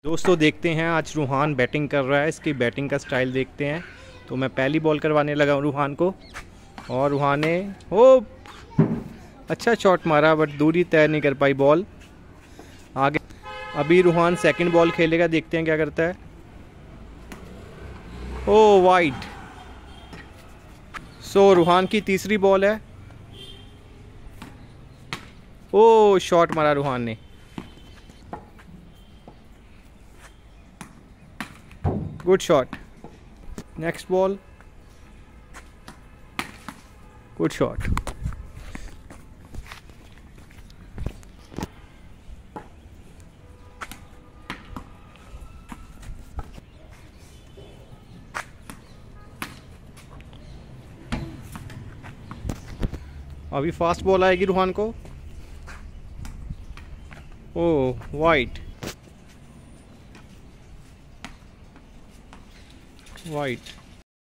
दोस्तों देखते हैं आज रूहान बैटिंग कर रहा है, इसकी बैटिंग का स्टाइल देखते हैं। तो मैं पहली बॉल करवाने लगा रूहान को और रूहान ने अच्छा शॉट मारा बट दूरी तय नहीं कर पाई बॉल आगे। अभी रूहान सेकंड बॉल खेलेगा, देखते हैं क्या करता है। ओ वाइड। सो रूहान की तीसरी बॉल है। ओ शॉट मारा रूहान ने। Good shot. Next ball. Good shot. अभी फास्ट बॉल आएगी रूहान को। Oh wide. वाइड।